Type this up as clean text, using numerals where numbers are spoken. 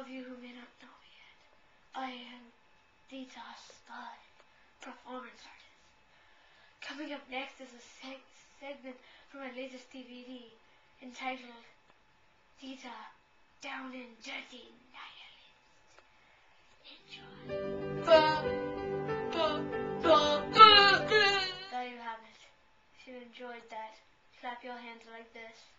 of you who may not know me yet, I am Dita Sky, performance artist. Coming up next is a segment from my latest DVD entitled Dita, Down and Dirty Nihilist. Enjoy. There you have it. If you enjoyed that, clap your hands like this.